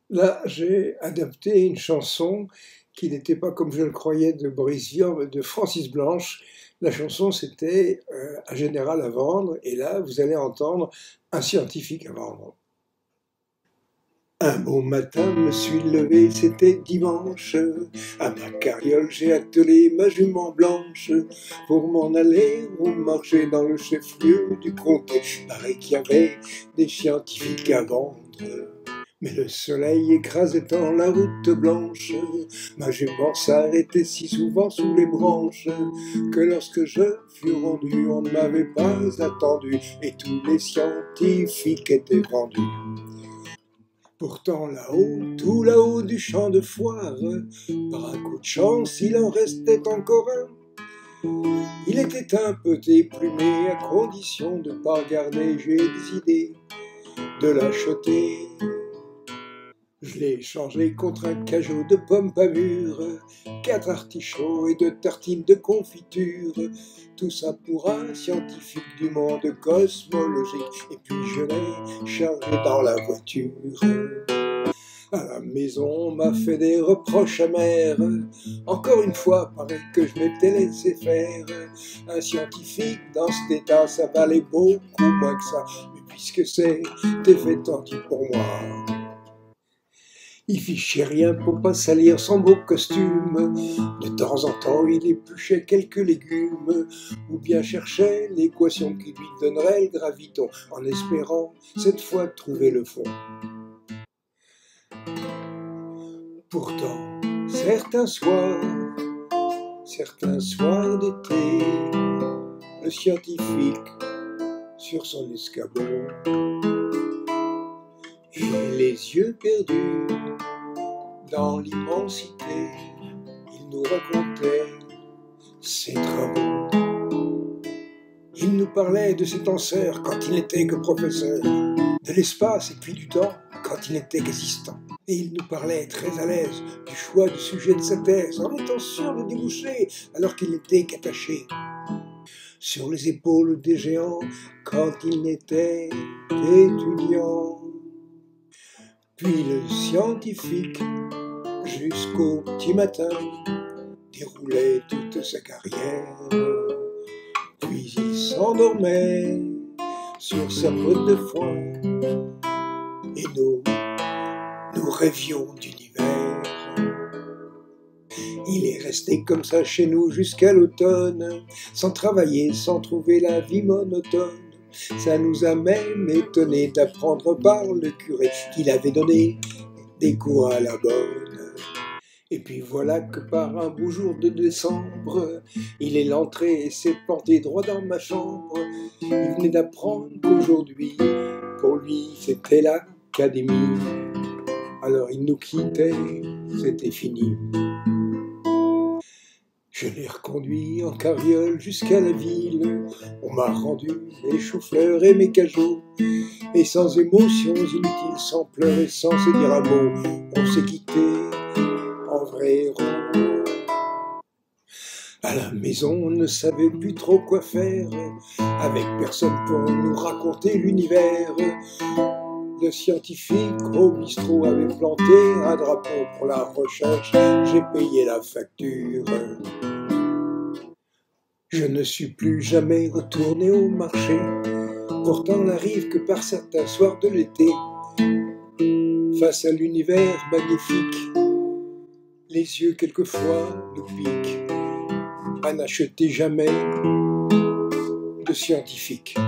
Là, j'ai adapté une chanson qui n'était pas, comme je le croyais, de Boris Vian, mais de Francis Blanche. La chanson, c'était Un général à vendre, et là, vous allez entendre Un scientifique à vendre. Un bon matin, me suis levé, c'était dimanche. À ma carriole, j'ai attelé ma jument blanche pour m'en aller au marché dans le chef-lieu du comté. Paraît qu'il y avait des scientifiques à vendre. Mais le soleil écrasait dans la route blanche, ma jument s'arrêtait si souvent sous les branches, que lorsque je fus rendu, on ne m'avait pas attendu, et tous les scientifiques étaient vendus. Pourtant là-haut, tout là-haut du champ de foire, par un coup de chance, il en restait encore un. Il était un peu déplumé, à condition de pas regarder, j'ai des idées de l'acheter. Je l'ai échangé contre un cajot de pommes pas mûres, 4 artichauts et 2 tartines de confiture. Tout ça pour un scientifique du monde cosmologique. Et puis je l'ai chargé dans la voiture. À la maison, on m'a fait des reproches amers. Encore une fois, paraît que je m'étais laissé faire. Un scientifique dans cet état, ça valait beaucoup moins que ça. Mais puisque c'était fait tant pis pour moi. Il fichait rien pour pas salir son beau costume. De temps en temps, il épluchait quelques légumes, ou bien cherchait l'équation qui lui donnerait le graviton, en espérant cette fois trouver le fond. Pourtant, certains soirs d'été, le scientifique sur son escabeau, et les yeux perdus dans l'immensité, il nous racontait ses travaux. Il nous parlait de ses tenseurs quand il n'était que professeur, de l'espace et puis du temps quand il n'était qu'assistant. Et il nous parlait très à l'aise du choix du sujet de sa thèse, en étant sûr de déboucher alors qu'il n'était qu'attaché sur les épaules des géants quand il n'était qu'étudiant. Puis le scientifique, jusqu'au petit matin, déroulait toute sa carrière. Puis il s'endormait sur sa botte de foin, et nous rêvions d'univers. Il est resté comme ça chez nous jusqu'à l'automne, sans travailler, sans trouver la vie monotone. Ça nous a même étonné d'apprendre par le curé qu'il avait donné des cours à la bonne. Et puis voilà que par un beau jour de décembre, il est l'entrée et s'est porté droit dans ma chambre. Il venait d'apprendre qu'aujourd'hui, pour lui, c'était l'académie. Alors il nous quittait, c'était fini. Je l'ai reconduit en carriole jusqu'à la ville. On m'a rendu mes choux-fleurs et mes cajots. Et sans émotions inutiles, sans pleurer, sans se dire un mot, on s'est quitté en vrai héros. À la maison, on ne savait plus trop quoi faire, avec personne pour nous raconter l'univers. Le scientifique au bistrot avait planté un drapeau pour la recherche, j'ai payé la facture. Je ne suis plus jamais retourné au marché, pourtant n'arrive que par certains soirs de l'été. Face à l'univers magnifique, les yeux quelquefois nous piquent, à n'acheter jamais de scientifique.